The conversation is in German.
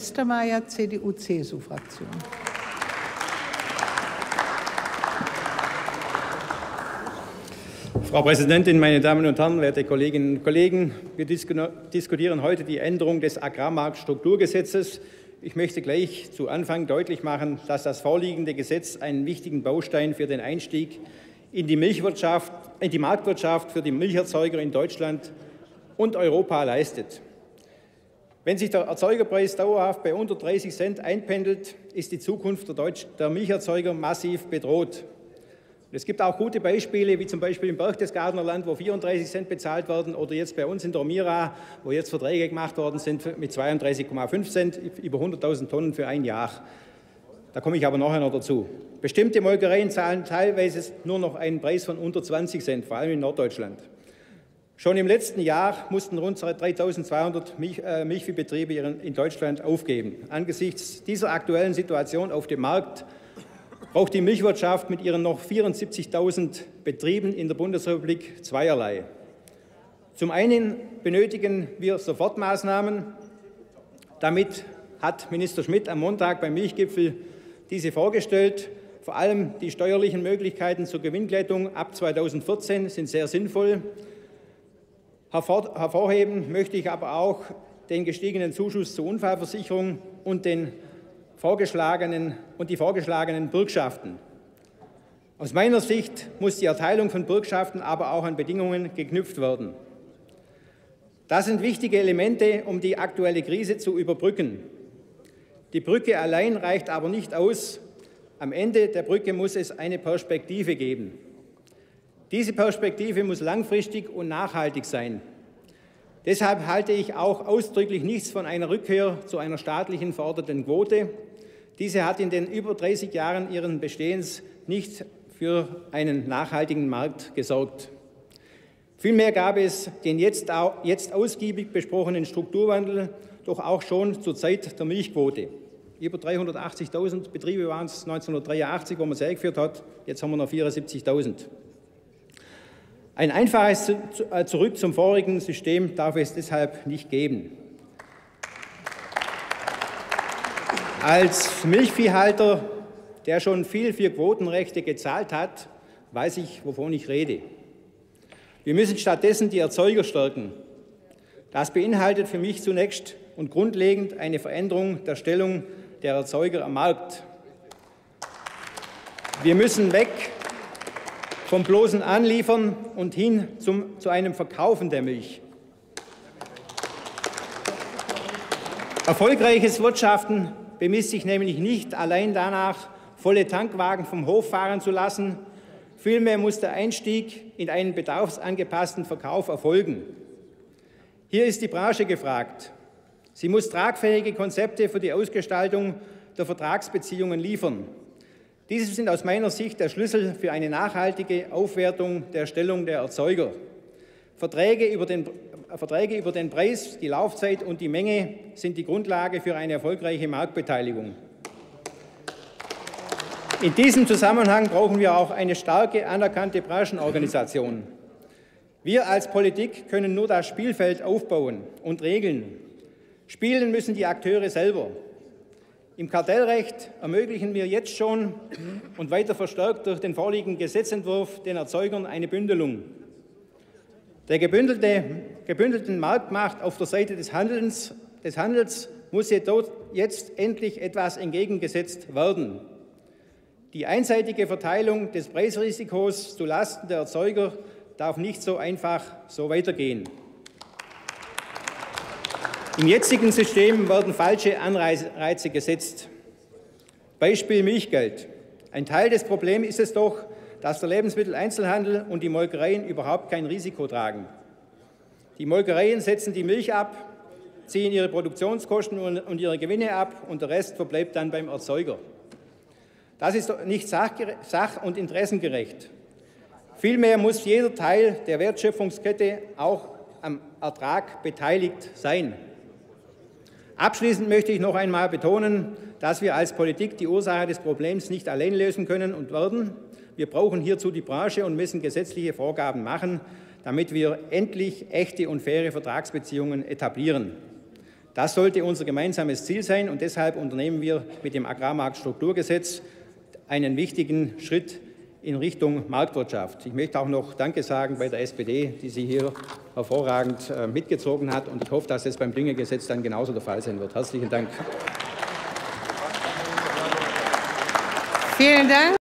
Westermeier, CDU-CSU-Fraktion. Frau Präsidentin, meine Damen und Herren, werte Kolleginnen und Kollegen! Wir diskutieren heute die Änderung des Agrarmarktstrukturgesetzes. Ich möchte gleich zu Anfang deutlich machen, dass das vorliegende Gesetz einen wichtigen Baustein für den Einstieg in die Marktwirtschaft für die Milcherzeuger in Deutschland und Europa leistet. Wenn sich der Erzeugerpreis dauerhaft bei unter 30 Cent einpendelt, ist die Zukunft der Milcherzeuger massiv bedroht. Es gibt auch gute Beispiele, wie zum Beispiel im Berchtesgadener Land, wo 34 Cent bezahlt werden, oder jetzt bei uns in der Mira, wo jetzt Verträge gemacht worden sind mit 32,5 Cent, über 100.000 Tonnen für ein Jahr. Da komme ich aber nachher noch dazu. Bestimmte Molkereien zahlen teilweise nur noch einen Preis von unter 20 Cent, vor allem in Norddeutschland. Schon im letzten Jahr mussten rund 3.200 Milchviehbetriebe in Deutschland aufgeben. Angesichts dieser aktuellen Situation auf dem Markt braucht die Milchwirtschaft mit ihren noch 74.000 Betrieben in der Bundesrepublik zweierlei. Zum einen benötigen wir Sofortmaßnahmen. Damit hat Minister Schmidt am Montag beim Milchgipfel diese vorgestellt. Vor allem die steuerlichen Möglichkeiten zur Gewinnglättung ab 2014 sind sehr sinnvoll. Hervorheben möchte ich aber auch den gestiegenen Zuschuss zur Unfallversicherung und die vorgeschlagenen Bürgschaften. Aus meiner Sicht muss die Erteilung von Bürgschaften aber auch an Bedingungen geknüpft werden. Das sind wichtige Elemente, um die aktuelle Krise zu überbrücken. Die Brücke allein reicht aber nicht aus. Am Ende der Brücke muss es eine Perspektive geben. Diese Perspektive muss langfristig und nachhaltig sein. Deshalb halte ich auch ausdrücklich nichts von einer Rückkehr zu einer staatlichen verordneten Quote. Diese hat in den über 30 Jahren ihres Bestehens nicht für einen nachhaltigen Markt gesorgt. Vielmehr gab es den jetzt ausgiebig besprochenen Strukturwandel doch auch schon zur Zeit der Milchquote. Über 380.000 Betriebe waren es 1983, wo man sie eingeführt hat. Jetzt haben wir noch 74.000. Ein einfaches Zurück zum vorigen System darf es deshalb nicht geben. Als Milchviehhalter, der schon viel für Quotenrechte gezahlt hat, weiß ich, wovon ich rede. Wir müssen stattdessen die Erzeuger stärken. Das beinhaltet für mich zunächst und grundlegend eine Veränderung der Stellung der Erzeuger am Markt. Wir müssen weg vom bloßen Anliefern und hin zu einem Verkaufen der Milch. Erfolgreiches Wirtschaften bemisst sich nämlich nicht allein danach, volle Tankwagen vom Hof fahren zu lassen. Vielmehr muss der Einstieg in einen bedarfsangepassten Verkauf erfolgen. Hier ist die Branche gefragt. Sie muss tragfähige Konzepte für die Ausgestaltung der Vertragsbeziehungen liefern. Diese sind aus meiner Sicht der Schlüssel für eine nachhaltige Aufwertung der Stellung der Erzeuger. Verträge über den Preis, die Laufzeit und die Menge sind die Grundlage für eine erfolgreiche Marktbeteiligung. In diesem Zusammenhang brauchen wir auch eine starke, anerkannte Branchenorganisation. Wir als Politik können nur das Spielfeld aufbauen und regeln. Spielen müssen die Akteure selber. Im Kartellrecht ermöglichen wir jetzt schon und weiter verstärkt durch den vorliegenden Gesetzentwurf den Erzeugern eine Bündelung. Der gebündelten Marktmacht auf der Seite des Handels muss jedoch jetzt endlich etwas entgegengesetzt werden. Die einseitige Verteilung des Preisrisikos zulasten der Erzeuger darf nicht so einfach so weitergehen. Im jetzigen System werden falsche Anreize gesetzt. Beispiel Milchgeld. Ein Teil des Problems ist es doch, dass der Lebensmitteleinzelhandel und die Molkereien überhaupt kein Risiko tragen. Die Molkereien setzen die Milch ab, ziehen ihre Produktionskosten und ihre Gewinne ab und der Rest verbleibt dann beim Erzeuger. Das ist nicht sach- und interessengerecht. Vielmehr muss jeder Teil der Wertschöpfungskette auch am Ertrag beteiligt sein. Abschließend möchte ich noch einmal betonen, dass wir als Politik die Ursache des Problems nicht allein lösen können und werden. Wir brauchen hierzu die Branche und müssen gesetzliche Vorgaben machen, damit wir endlich echte und faire Vertragsbeziehungen etablieren. Das sollte unser gemeinsames Ziel sein, und deshalb unternehmen wir mit dem Agrarmarktstrukturgesetz einen wichtigen Schritt in Richtung Marktwirtschaft. Ich möchte auch noch Danke sagen bei der SPD, die Sie hier hervorragend mitgezogen hat, und ich hoffe, dass es beim Düngegesetz dann genauso der Fall sein wird. Herzlichen Dank. Vielen Dank.